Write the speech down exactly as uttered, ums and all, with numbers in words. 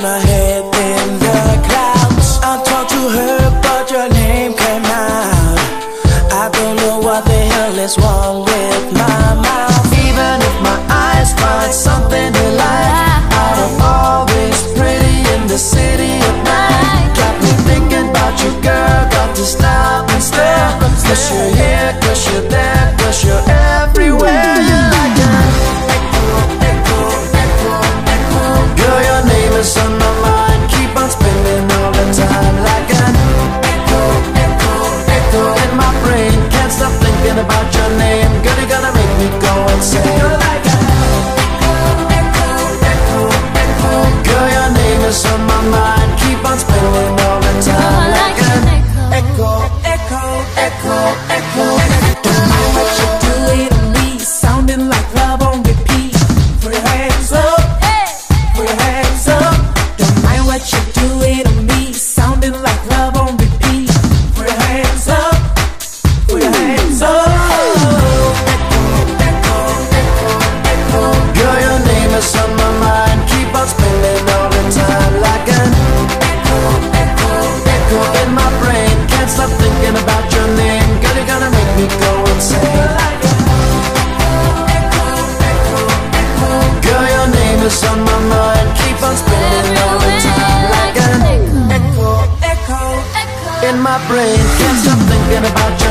my head in the clouds. I talked to her, but your name came out. I don't know what the hell is wrong with my mouth. Even if my eyes find something to like, out of all this pretty in the city at night, got me thinking about you, girl. Got to stop and stare. Cause you're here, cause you're there, cause you're everywhere. You're like an echo, echo, echo, echo. Girl, your name is on my mind. Keep on spinning all the time. Like an echo, echo, echo in my brain. Can't stop thinking about your name. Girl, you're gonna make me go insane. You're like an echo, echo, echo, echo. Girl, your name is on my mind. Keep on spinning all the time. Like an echo, echo, echo, echo. Don't mind what you do it on me, sounding like love on repeat. Put your hands up, put your hands up. Don't mind what you do it on me, sounding like love on repeat. Put your hands up, put your hands up. Echo, echo, echo. Girl, your name is on my mind. Keep on spinning all the time. Like an echo, echo, echo in my brain. Can't stop thinking about your name. Girl, you're gonna make me go insane. Like an echo, echo, echo. Girl, your name is on my mind. Keep on spinning all the time. Like an echo, echo, in my brain. Can't stop thinking about